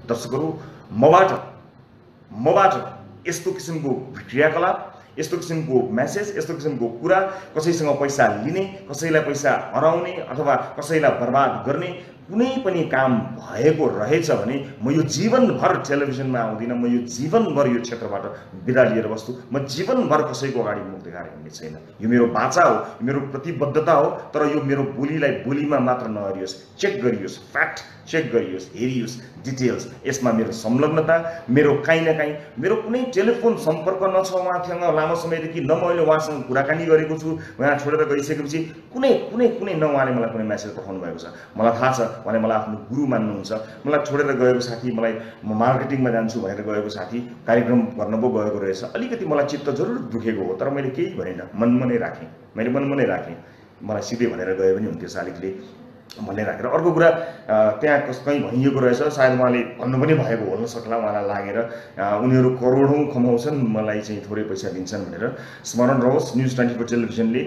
दर्शकहरू मबाट यस्तो किसिमको क्रियाकलाप, यस्तो किसिमको मेसेज, यस्तो किसिमको कुरा, कसैसँग पैसा लिने, कसैलाई पैसा हराउने अथवा कसैलाई बर्बाद गर्ने कुनै पनि काम भएको रहेछ भने म यो जीवनभर टेलिभिजनमा आउँदिन, म यो जीवनभर यो क्षेत्रबाट बिदा लिएर बस्छु, म जीवनभर कसैको अगाडि मुख देखाएर हिँड्ने छैन। यो मेरो बाचा हो, यो मेरो प्रतिबद्धता हो, तर यो मेरो बोलीलाई बोलीमा मात्र नहरियोस्, चेक गरियोस्, फ्याक्ट चेक गरियोस्, हेरियोस्, डिटेल्स। यसमा मेरो संलग्नता, मेरो काहीँ न काहीँ मेरो कुनै टेलिफोन सम्पर्क नछ उहाँसँग लामो समयदेखि, न मैले उहाँसँग कुराकानी गरेको छु, उहाँ छोडेर गइसकेपछि कुनै कुनै कुनै न उहाँले मलाई कुनै मेसेज पठाउनु भएको छ। मलाई थाहा छ उहाँले मलाई आफ्नो गुरु मान्नुहुन्छ। मलाई छोडेर गएको साथी, मलाई म मार्केटिङमा जान्छु भनेर गएको साथी कार्यक्रम गर्न पो गएको रहेछ। अलिकति मलाई चित्त जरुर दुखेको हो, तर मैले केही भनेन, मनमा नै राखेँ। मैले मनमा नै राखेँ। मलाई सिधै भनेर गए पनि हुन्थ्यो शालिगले भन्ने राखेर। अर्को कुरा त्यहाँ कहीँ भनिएको रहेछ, सायद उहाँले भन्नु पनि भएको हुन सक्ला, उहाँलाई लागेर उनीहरू करोडौँ कमाउँछन्, मलाई चाहिँ थोरै पैसा दिन्छन् भनेर। स्मरण रहोस्, न्युज 24 टेलिभिजनले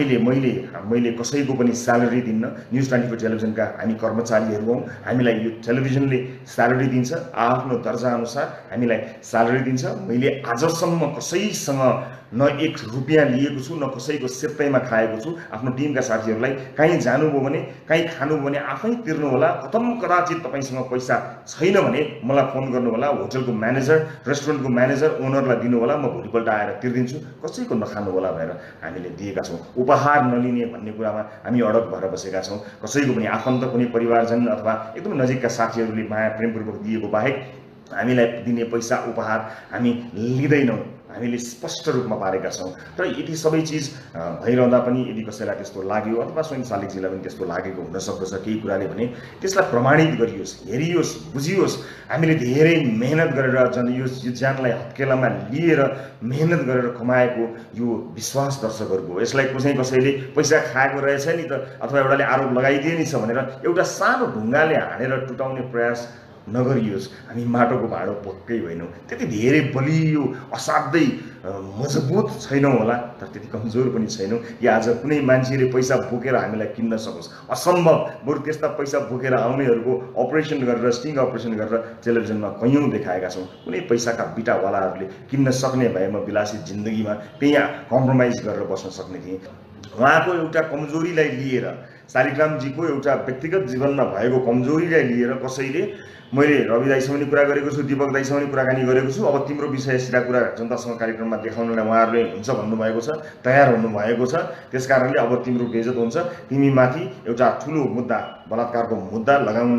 मैले कसैको पनि स्यालेरी दिन्न। न्युज 24 टेलिभिजनका हामी कर्मचारीहरू हौँ। हामीलाई यो टेलिभिजनले स्यालेरी दिन्छ, आफ्नो दर्जा अनुसार हामीलाई स्यालेरी दिन्छ। मैले आजसम्म कसैसँग न एक रुपियाँ लिएको छु, न कसैको सेप्पैमा खाएको छु। आफ्नो टिमका साथीहरूलाई कहीँ जानुभयो भने, कहीँ खानुभयो भने आफै तिर्नु होला। कतम कदाचित तपाईँसँग पैसा छैन भने मलाई फोन गर्नु होला। होटलको म्यानेजर, रेस्टुरेन्टको म्यानेजर, ओनरलाई दिनु होला, म भोलिपल्ट आएर तिर्दिन्छु। कसैको नखानु होला भनेर हामीले दिएका छौँ। उपहार नलिने भन्ने कुरामा हामी अडग भएर बसेका छौँ। कसैको पनि आफन्त, कुनै परिवारजन अथवा एकदमै नजिकका साथीहरूले माया प्रेमपूर्वक दिएको बाहेक हामीलाई दिने पैसा उपहार हामी लिँदैनौँ। हामीले स्पष्ट रूपमा पारेका छौँ। र यति सबै चिज भइरहँदा पनि यदि कसैलाई त्यस्तो लाग्यो अथवा स्वयं शालिगजीलाई पनि त्यस्तो लागेको हुन सक्दछ केही कुराले भने त्यसलाई प्रमाणित गरियोस्, हेरियोस्, बुझियोस्। हामीले धेरै मेहनत गरेर यो ज्यानलाई हत्केलामा लिएर मेहनत गरेर कमाएको यो विश्वास दर्शकहरूको। यसलाई कसैले पैसा खाएको रहेछ नि त अथवा एउटाले आरोप लगाइदिए नि छ भनेर एउटा सानो ढुङ्गाले हानेर टुटाउने प्रयास नगरियोस्। हामी माटोको भाँडो पक्कै होइनौँ, त्यति धेरै बलियो असाध्यै मजबुत छैनौँ होला, तर त्यति कमजोर पनि छैनौँ कि आज कुनै मान्छेले पैसा बोकेर हामीलाई किन्न सकोस्। असम्भव। बरु त्यस्ता पैसा बोकेर आउनेहरूको अपरेसन गरेर, स्टिङ अपरेसन गरेर टेलिभिजनमा कैयौँ देखाएका छौँ। कुनै पैसाका बिटावालाहरूले किन्न सक्ने भए म विलासी जिन्दगीमा त्यहाँ कम्प्रोमाइज गरेर बस्न सक्ने थिएँ। उहाँको एउटा कमजोरीलाई लिएर, शालिग्रामजीको एउटा व्यक्तिगत जीवनमा भएको कमजोरीलाई लिएर कसैले, मैले रवि दाइसँग पनि कुरा गरेको छु, दीपक दाइसँग पनि कुराकानी गरेको छु, अब तिम्रो विषय सिधा कुरा जनतासँग कार्यक्रममा देखाउनलाई उहाँहरूले हुन्छ भन्नुभएको छ, तयार हुनुभएको छ। त्यस कारणले अब तिम्रो बेइज्जत हुन्छ, तिमी माथि एउटा ठुलो मुद्दा, बलात्कारको मुद्दा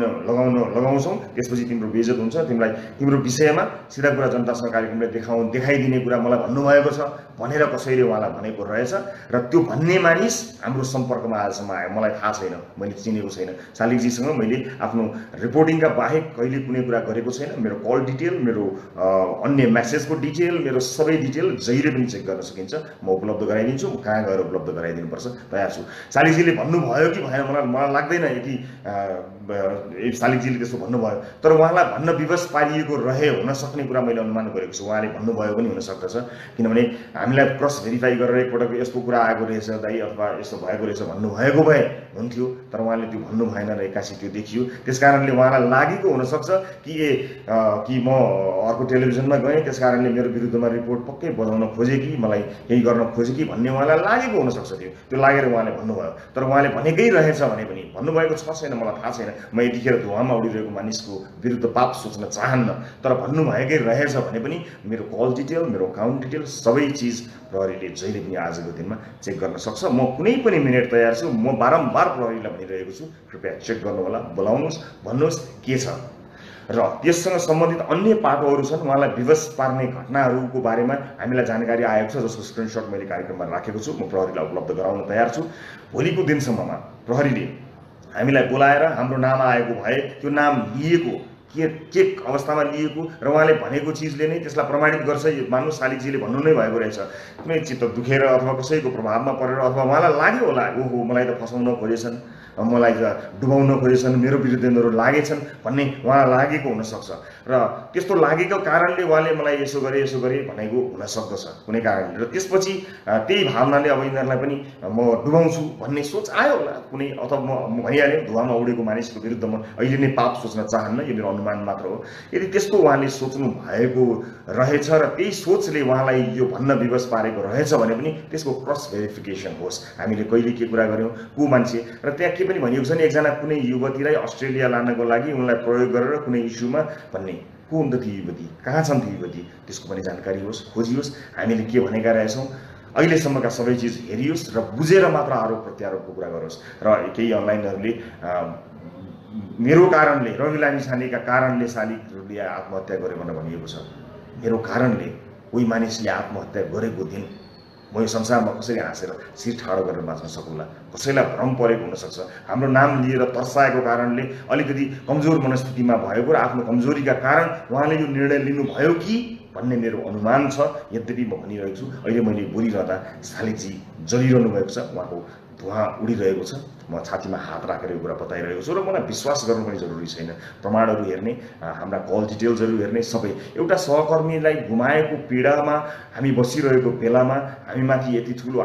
लगाउँछौँ, त्यसपछि तिम्रो बेइज्जत हुन्छ। तिमीलाई तिम्रो विषयमा सिधा कुरा जनतासँग कार्यक्रमले देखाइदिने कुरा मलाई भन्नुभएको छ भनेर कसैले उहाँलाई भनेको रहेछ। र त्यो भन्ने मानिस हाम्रो सम्पर्कमा आजसम्म आयो, मलाई थाहा छैन, मैले चिनेको छैन। शालिगजीसँग मैले आफ्नो रिपोर्टिङका बाहेक कहिले कुनै कुरा गरेको छैन। मेरो कल डिटेल, मेरो अन्य मेसेजको डिटेल, मेरो सबै डिटेल जहिले पनि चेक गर्न सकिन्छ। म उपलब्ध गराइदिन्छु। म कहाँ गएर उपलब्ध गराइदिनुपर्छ तयार छु। शालिगजीले भन्नुभयो कि भएन मलाई लाग्दैन यति शालिगजीले त्यस्तो भन्नुभयो, तर उहाँलाई भन्न विवश पारिएको रहे हुन सक्ने कुरा मैले अनुमान गरेको छु। उहाँले भन्नुभयो पनि हुन सक्दछ, किनभने हामीलाई क्रस भेरिफाई गरेर एकपटक यस्तो कुरा आएको रहेछ दाइ अथवा यस्तो भएको रहेछ भन्नुभएको भए हुन्थ्यो, तर उहाँले त्यो भन्नु भएन र एक्कासी त्यो देखियो। त्यस कारणले उहाँलाई लागेको हुनसक्छ कि म अर्को टेलिभिजनमा गएँ, त्यस कारणले मेरो विरुद्धमा रिपोर्ट पक्कै बजाउन खोजेँ कि मलाई केही गर्न खोजेँ कि भन्ने उहाँलाई लागेको हुनसक्छ। त्यो लागेर उहाँले भन्नुभयो, तर उहाँले भनेकै रहेछ भने पनि भन्नुभएको छ छैन मलाई थाहा छैन। म यतिखेर धुवामा उडिरहेको मानिसको विरुद्ध पाप सोच्न चाहन्न, तर भन्नुभएकै रहेछ भने पनि मेरो कल डिटेल, मेरो अकाउन्ट डिटेल सबै चिज प्रहरीले जहिले पनि आजको दिनमा चेक गर्न सक्छ। म कुनै पनि मिनेट तयार छु। म बारम्बार प्रहरीलाई भनिरहेको छु, कृपया चेक गर्नुहोला, बोलाउनुहोस्, भन्नुहोस् के छ। र त्यससँग सम्बन्धित अन्य पाटोहरू छन्, उहाँलाई विवश पार्ने घटनाहरूको बारेमा हामीलाई जानकारी आएको छ, जसको स्क्रिनसट मैले कार्यक्रममा राखेको छु। म प्रहरीलाई उपलब्ध गराउन तयार छु। भोलिको दिनसम्ममा प्रहरीले हामीलाई बोलाएर हाम्रो नाम आएको भए त्यो नाम लिएको के अवस्थामा लिएको र उहाँले भनेको चिजले नै त्यसलाई प्रमाणित गर्छ। मान्नु शालिगजीले भन्नु नै भएको रहेछ, कुनै चित्त दुखेर अथवा कसैको प्रभावमा परेर अथवा उहाँलाई लाग्यो होला ओहो मलाई त फसाउन खोजेछन् मलाई डुबाउन खोजेछन्, मेरो विरुद्ध यिनीहरू लागेछन् भन्ने उहाँलाई लागेको हुनसक्छ र त्यस्तो लागेको कारणले उहाँले मलाई यसो गरे भनेको हुन सक्दछ कुनै कारणले, र त्यसपछि त्यही भावनाले अब यिनीहरूलाई पनि म डुबाउँछु भन्ने सोच आयो होला कुनै, अथवा म भइहालेँ धुवामा उडेको मानिसको विरुद्ध म अहिले नै पाप सोच्न चाहन्न, यो मेरो अनुमान मात्र हो। यदि त्यस्तो उहाँले सोच्नु भएको रहेछ र त्यही सोचले उहाँलाई यो भन्न विवश पारेको रहेछ भने पनि त्यसको क्रस भेरिफिकेसन होस्, हामीले कहिले के कुरा गऱ्यौँ, को मान्छे, र त्यहाँ के पनि भनिएको छ नि एकजना कुनै युवतीलाई अस्ट्रेलिया लानको लागि उनलाई प्रयोग गरेर कुनै इस्युमा भन्ने, को हुन् त ती युवती, कहाँ छन् ती युवती, त्यसको पनि जानकारी होस्, खोजियोस्, हामीले के भनेका रहेछौँ अहिलेसम्मका सबै चिज हेरियोस् र बुझेर मात्र आरोप प्रत्यारोपको कुरा गरोस्। र केही अनलाइनहरूले मेरो कारणले, रवि लामिछानेका कारणले शालिगले आत्महत्या गर्यो भनेर भनिएको छ। मेरो कारणले कोही मानिसले आत्महत्या गरेको दिन म यो संसारमा कसरी हाँसेर शिर ठाडो गरेर बाँच्न सकौँला, कसैलाई भ्रम परेको हुनसक्छ, हाम्रो नाम लिएर तर्साएको कारणले अलिकति कमजोर मनस्थितिमा भएको र आफ्नो कमजोरीका कारण उहाँले यो निर्णय लिनुभयो कि भन्ने मेरो अनुमान छ। यद्यपि म भनिरहेको छु, अहिले मैले बोलिरहँदा शालिगजी जलिरहनु भएको छ, उहाँको धुवा उडिरहेको छ, म छातीमा हात राखेर यो कुरा बताइरहेको छु र मलाई विश्वास गर्नु पनि जरुरी छैन। प्रमाणहरू हेर्ने, हाम्रा कल डिटेल्सहरू हेर्ने, सबै एउटा सहकर्मीलाई गुमाएको पीडामा हामी बसिरहेको बेलामा हामीमाथि यति ठुलो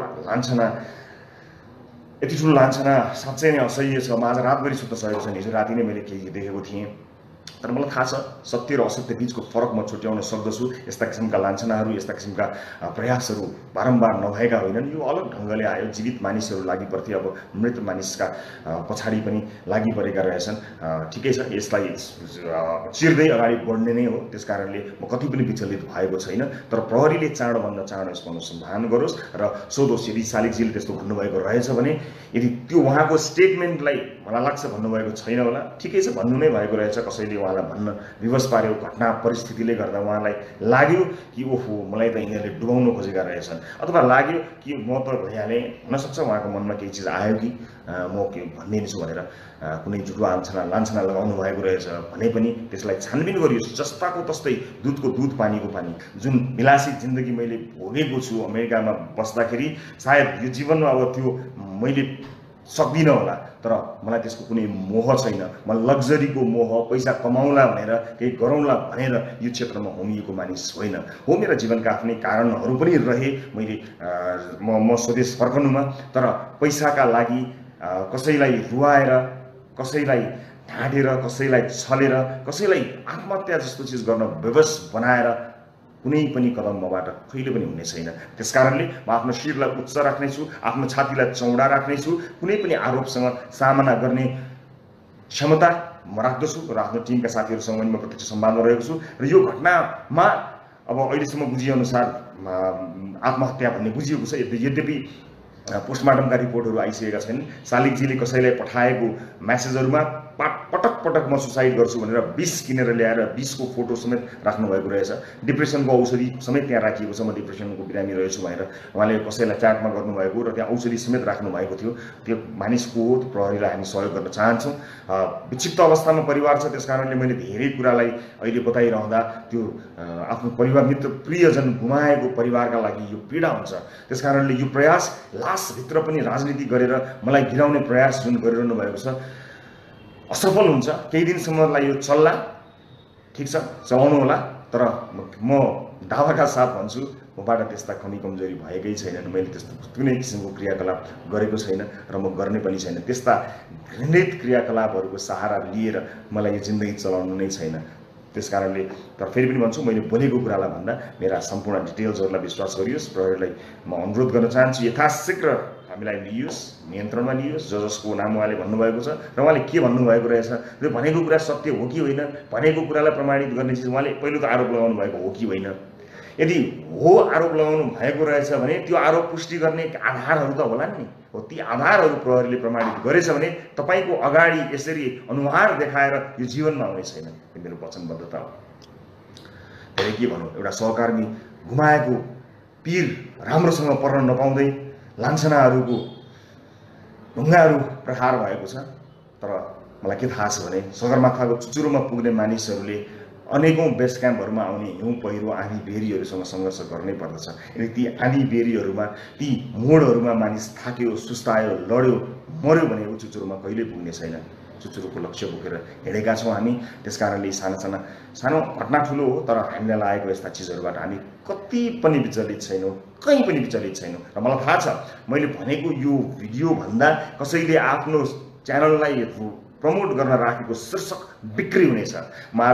लान्छना साँच्चै नै असह्य छ। म आज रातभरि सुत्न सकेको छैन, हिजो राति नै मैले केही देखेको थिएँ, तर मलाई थाहा छ सत्य र असत्य बीचको फरक म छुट्याउन सक्दछु। यस्ता किसिमका लान्छनाहरू, यस्ता किसिमका प्रयासहरू बारम्बार नभएका होइनन्, यो अलग ढङ्गले आयो। जीवित मानिसहरू लागि पर्थे, अब मृत मानिसका पछाडि पनि लागि परेका रहेछन्। ठिकै छ, यसलाई चिर्दै अगाडि बढ्ने नै हो, त्यसकारणले म कति पनि विचलित भएको छैन। तर प्रहरीले चाँडोभन्दा चाँडो यसको अनुसन्धान गरोस् र सोधोस् यदि शालिगजीले त्यस्तो भन्नुभएको रहेछ भने, यदि त्यो उहाँको स्टेटमेन्टलाई मलाई लाग्छ भन्नुभएको छैन होला, ठिकै छ, भन्नु नै भएको रहेछ, कसैले उहाँलाई भन्न विवश पार्यो, घटना परिस्थितिले गर्दा उहाँलाई लाग्यो कि ओहो मलाई त यिनीहरूले डुबाउन खोजेका रहेछन्, अथवा लाग्यो कि म त भइहालेँ, हुनसक्छ उहाँको मनमा केही चिज आयो कि म के भनिदिन्छु भनेर कुनै झुटो लान्छना लगाउनु भएको रहेछ भने पनि त्यसलाई छानबिन गरियोस्। जस्ताको तस्तै दुधको दुध पानीको पानी, जुन विलासित जिन्दगी मैले भोगेको छु अमेरिकामा बस्दाखेरि, सायद यो जीवनमा अब त्यो मैले सक्दिनँ होला, तर मलाई त्यसको कुनै मोह छैन। म लग्जरीको मोह, पैसा कमाउला भनेर केही गरौँला भनेर यो क्षेत्रमा होमिएको मानिस होइन हो। मेरा जीवनका आफ्नै कारणहरू पनि रहे, मैले म स्वदेश फर्कनुमा, तर पैसाका लागि कसैलाई रुवाएर, कसैलाई ढाँटेर, कसैलाई छलेर, कसैलाई आत्महत्या जस्तो चिज गर्न विवश बनाएर कुनै पनि कदम मबाट कहिले पनि हुने छैन। त्यसकारणले म आफ्नो शिरलाई उच्च राख्नेछु, आफ्नो छातीलाई चौडा राख्नेछु, कुनै पनि आरोपसँग सामना गर्ने क्षमता म राख्दछु र आफ्नो टिमका साथीहरूसँग पनि म प्रत्यक्ष सम्वादमा रहेको छु। र यो घटनामा अब अहिलेसम्म बुझिएअनुसार आत्महत्या भन्ने बुझिएको छ, यद्यपि पोस्टमार्टमका रिपोर्टहरू आइसकेका छैनन्। शालिगजीले कसैलाई पठाएको म्यासेजहरूमा पटक पटक म सुसाइड गर्छु भनेर विष किनेर ल्याएर विषको फोटो समेत राख्नु भएको रहेछ। डिप्रेसनको औषधि समेत त्यहाँ राखिएको छ, म डिप्रेसनको बिरामी रहेछु भनेर उहाँले कसैलाई च्याटमा गर्नुभएको र त्यहाँ औषधि समेत राख्नु भएको थियो। त्यो मानिसको हो, त्यो प्रहरीलाई हामी सहयोग गर्न चाहन्छौँ। विक्षिप्त अवस्थामा परिवार छ, त्यसकारणले मैले धेरै कुरालाई अहिले बताइरहँदा त्यो आफ्नो परिवार, मित्र, प्रियजन गुमाएको परिवारका लागि यो पीडा हुन्छ। त्यसकारणले यो प्रयास लासभित्र पनि राजनीति गरेर मलाई गिराउने प्रयास जुन गरिरहनु भएको छ असफल हुन्छ। केही दिनसम्मलाई यो चल्ला, ठिक छ, चलाउनु होला, तर म दावाका साथ भन्छु मबाट त्यस्ता कमी कमजोरी भएकै छैनन्। मैले त्यस्तो कुनै किसिमको क्रियाकलाप गरेको छैन र म गर्ने पनि छैन। त्यस्ता घृणित क्रियाकलापहरूको सहारा लिएर मलाई यो जिन्दगी चलाउनु नै छैन। त्यसकारणले तर फेरि पनि भन्छु, मैले बोलेको कुरालाई भन्दा मेरा सम्पूर्ण डिटेल्सहरूलाई विश्वास गरियोस्। प्रहरीलाई म अनुरोध गर्न चाहन्छु यथाशीघ्र हामीलाई लियोस्, नियन्त्रणमा लियोस्। जसको नाम उहाँले भन्नुभएको छ र उहाँले के भन्नुभएको रहेछ, त्यो भनेको कुरा सत्य हो कि होइन, भनेको कुरालाई प्रमाणित गर्ने चिज उहाँले पहिलो त आरोप लगाउनु भएको हो कि होइन। यदि हो आरोप लगाउनु भएको रहेछ भने त्यो आरोप पुष्टि गर्ने आधारहरू त होला नि, हो ती आधारहरू प्रहरीले प्रमाणित गरेछ भने तपाईँको अगाडि यसरी अनुहार देखाएर यो जीवनमा आउने छैन। यो मेरो वचनबद्धता हो। धेरै के भनौँ, एउटा सहकर्मी गुमाएको पीर राम्रोसँग पर्न नपाउँदै लान्छनाहरूको ढुङ्गाहरू प्रहार भएको छ। तर मलाई के थाहा छ भने सगरमाथाको चुचुरोमा पुग्ने मानिसहरूले अनेकौं बेस क्याम्पहरूमा आउने हिउँ पहिरो आँधी बेरीहरूसँग सङ्घर्ष गर्नै पर्दछ। यदि ती आँधी बेरीहरूमा ती मोडहरूमा मानिस थाक्यो, सुस्तायो, लड्यो, मर्यो भने ऊ चुचुरोमा कहिल्यै पुग्ने छैन। चुचुरोको लक्ष्य बोकेर हिँडेका छौँ हामी। त्यसकारणले सानो घटना ठुलो हो, तर हामीलाई लागेको यस्ता चिजहरूबाट हामी कति पनि विचलित छैनौँ, कहीँ पनि विचलित छैनौँ। र मलाई थाहा छ मैले भनेको यो भिडियो भन्दा कसैले आफ्नो च्यानललाई प्रमोट गर्न राखेको शीर्षक बिक्री हुनेछ। म आज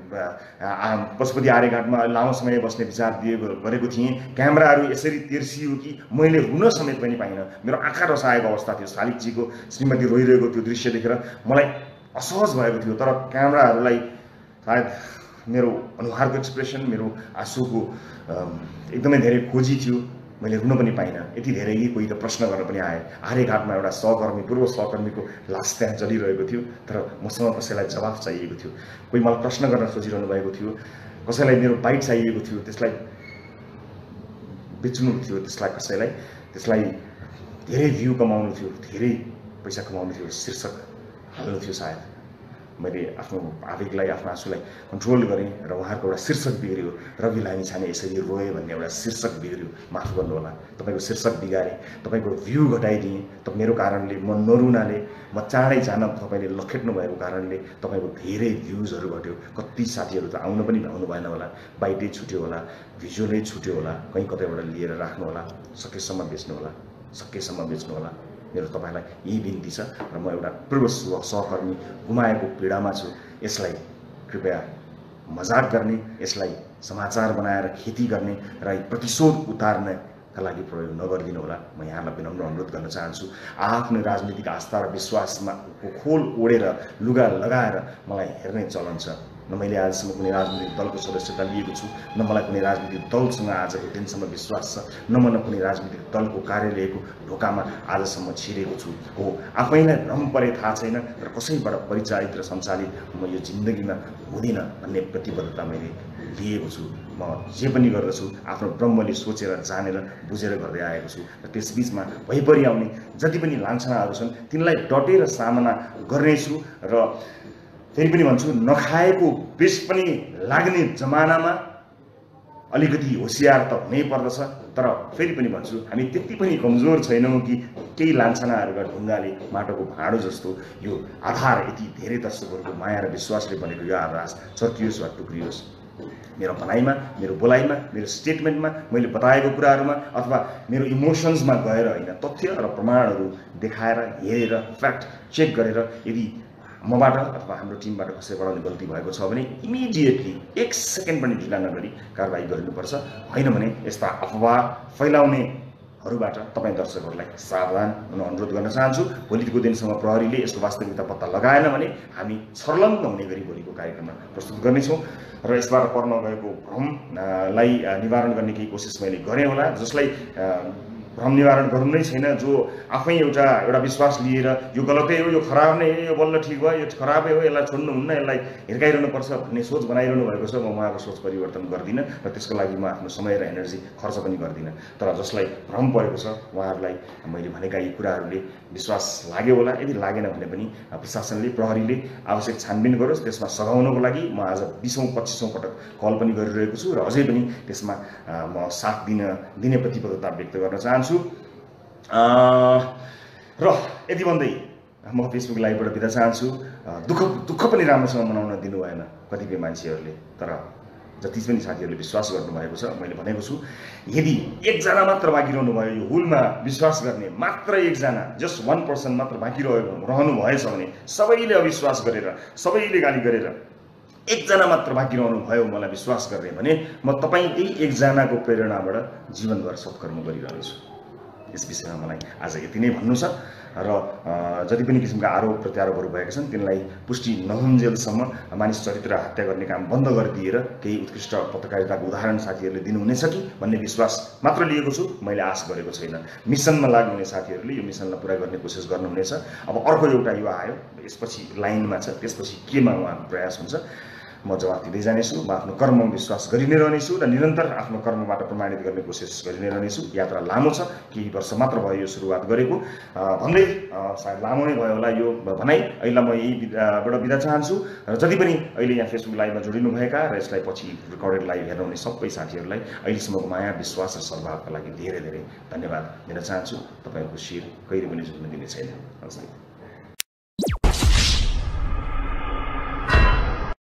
पशुपति आर्यघाटमा लामो समय बस्ने विचार गरेको थिएँ। क्यामेराहरू यसरी तेर्सियो कि मैले रुन समेत पनि पाइनँ। मेरो आँखा रसाएको अवस्था थियो। शालिकजीको श्रीमती रोइरहेको त्यो दृश्य देखेर मलाई असहज भएको थियो। तर क्यामेराहरूलाई सायद मेरो अनुहारको एक्सप्रेसन, मेरो आँसुको एकदमै धेरै खोजी थियो। मैले रुन पनि पाइनँ। यति धेरै कि कोही त प्रश्न गर्न पनि आए। आर्यघाटमा एउटा सहकर्मी, पूर्व सहकर्मीको लास त्यहाँ जलिरहेको थियो, तर मसँग कसैलाई जवाफ चाहिएको थियो। कोही मलाई प्रश्न गर्न खोजिरहनु भएको थियो, कसैलाई मेरो बाइट चाहिएको थियो, त्यसलाई बेच्नु थियो, त्यसलाई धेरै भ्यू कमाउनु थियो, धेरै पैसा कमाउनु थियो, शीर्षक हाल्नु थियो। सायद मैले आफ्नो आवेगलाई, आफ्नो आँसुलाई कन्ट्रोल गरेँ र उहाँहरूको एउटा शीर्षक बिग्रियो। रवि लामिछाने यसरी रोए भन्ने एउटा शीर्षक बिग्रियो। माफ गर्नुहोला, तपाईँको शीर्षक बिगारेँ, तपाईँको भ्यू घटाइदिएँ। त मेरो कारणले, म नरुनाले, म चाँडै जान तपाईँले लखेट्नु भएको कारणले तपाईँको धेरै भ्युजहरू घट्यो। कति साथीहरू त आउन पनि भ्याउनु भएन होला, बाइटै छुट्यो होला, भिजुअलै छुट्यो होला, कहीँ कतैबाट लिएर राख्नु होला, सकेसम्म बेच्नु होला। मेरो तपाईँलाई यही बिन्ती छ। र म एउटा पूर्व सहकर्मी गुमाएको पीडामा छु। यसलाई कृपया मजाक गर्ने, यसलाई समाचार बनाएर खेती गर्ने र प्रतिशोध उतार्नका लागि प्रयोग नगरिदिनु होला। म यहाँलाई विनम्र अनुरोध गर्न चाहन्छु। आफ्नो राजनीतिक आस्था र विश्वासमा खोल ओढेर लुगा लगाएर मलाई हेर्ने चलन छ। न मैले आजसम्म कुनै राजनीतिक दलको सदस्यता लिएको छु, न मलाई कुनै राजनीतिक दलसँग आजको दिनसम्म विश्वास छ, न म कुनै राजनीतिक दलको कार्यालयको ढोकामा आजसम्म छिरेको छु। हो, आफैलाई भ्रम परे थाहा छैन, तर कसैबाट परिचालित र सञ्चालित म यो जिन्दगीमा हुँदिनँ भन्ने प्रतिबद्धता मैले लिएको छु। म जे पनि गर्दछु आफ्नो ब्रह्मले सोचेर, जानेर, बुझेर गर्दै आएको छु। र त्यसबीचमा भइपरि आउने जति पनि लान्छनाहरू छन् तिनलाई डटेर सामना गर्नेछु। र फेरि पनि भन्छु, नखाएको विष पनि लाग्ने जमानामा अलिकति होसियार त हुनै पर्दछ। तर फेरि पनि भन्छु, हामी त्यति पनि कमजोर छैनौँ कि केही लान्छनाहरूका ढुङ्गाले माटोको भाँडो जस्तो यो आधार यति धेरै दर्शकहरूको माया र विश्वासले बनेको यो आधार चर्कियोस् वा टुक्रियोस्। मेरो भनाइमा, मेरो बोलाइमा, मेरो स्टेटमेन्टमा, मैले बताएको कुराहरूमा अथवा मेरो इमोसन्समा गएर होइन, तथ्य र प्रमाणहरू देखाएर, हेरेर, फ्याक्ट चेक गरेर यदि मबाट अथवा हाम्रो टिमबाट कसैबाट गल्ती भएको छ भने इमिडिएटली 1 सेकेन्ड पनि ढिला नगरी कारबाही गर्नुपर्छ। होइन भने यस्ता अफवाह फैलाउनेहरूबाट तपाईँ दर्शकहरूलाई सावधान हुन अनुरोध गर्न चाहन्छु। भोलिको दिनसम्म प्रहरीले यसको वास्तविकता पत्ता लगाएन भने हामी छर्लङ्ग हुने गरी भोलिको कार्यक्रममा प्रस्तुत गर्नेछौँ। र यसबाट पर्न गएको भ्रमलाई निवारण गर्ने केही कोसिस मैले गरेँ होला। जसलाई भ्रम निवारण गर्नु नै छैन, जो आफै एउटा विश्वास लिएर यो गलतै हो, यो खराब नै हो, यो बल्ल ठिक भयो, यो खराबै हो, यसलाई छोड्नुहुन्न, यसलाई हिर्काइरहनु पर्छ भन्ने सोच बनाइरहनु भएको छ। म उहाँको सोच परिवर्तन गर्दिनँ र त्यसको लागि म आफ्नो समय र एनर्जी खर्च पनि गर्दिनँ। तर जसलाई भ्रम परेको छ उहाँहरूलाई मैले भनेका यी कुराहरूले विश्वास लाग्यो होला। यदि लागेन भने पनि प्रशासनले, प्रहरीले आवश्यक छानबिन गरोस्। त्यसमा सघाउनको लागि म आज 20औं-25औं पटक कल पनि गरिरहेको छु र अझै पनि त्यसमा म साथ दिने प्रतिबद्धता व्यक्त गर्न चाहन्छु। र यति भन्दै म फेसबुक लाइभबाट बिदा चाहन्छु। दुःख पनि राम्रोसँग मनाउन दिनु भएन कतिपय मान्छेहरूले, तर जति पनि साथीहरूले विश्वास गर्नुभएको छ, मैले भनेको छु यदि एकजना मात्र बाँकी रहनु भयो यो हुलमा विश्वास गर्ने, मात्र एकजना, जस्ट 1% मात्र बाँकी रहनु भएछ भने सबैले अविश्वास गरेर, सबैले गाली गरेर एकजना मात्र बाँकी रहनु भयो मलाई विश्वास गर्ने भने म तपाईँ त्यही एकजनाको प्रेरणाबाट जीवनभर सत्कर्म गरिरहनेछु। यस विषयमा मलाई आज यति नै भन्नु छ। र जति पनि किसिमका आरोप प्रत्यारोपहरू भएका छन् तिनलाई पुष्टि नहुन्जेलसम्म मानिस चरित्र हत्या गर्ने काम बन्द गरिदिएर केही उत्कृष्ट पत्रकारिताको उदाहरण साथीहरूले दिनुहुनेछ कि भन्ने विश्वास मात्र लिएको छु, मैले आश गरेको छैन। मिसनमा लाग्नुहुने साथीहरूले यो मिसनलाई पुरा गर्ने कोसिस गर्नुहुनेछ। अब अर्को एउटा युवा आयो, यसपछि लाइनमा छ, त्यसपछि केमा उहाँको प्रयास हुन्छ। म जवाफ दिँदै जानेछु। म आफ्नो कर्ममा विश्वास गरि नै रहनेछु र निरन्तर आफ्नो कर्मबाट प्रमाणित गर्ने कोसिस गरि नै रहनेछु। यात्रा लामो छ, केही वर्ष मात्र भयो यो सुरुवात गरेको भन्दै सायद लामो नै भयो होला यो भनाइ। अहिले म यहीबाट बिदा चाहन्छु र जति पनि अहिले यहाँ फेसबुक लाइभमा जोडिनुभएका र यसलाई पछि रेकर्डेड लाइभ हेर्नुहुने सबै साथीहरूलाई अहिलेसम्मको माया, विश्वास र सद्भावका लागि धेरै धेरै धन्यवाद दिन चाहन्छु। तपाईँहरूको शिर कहिले पनि झुक्न दिने छैन। नमस्ते।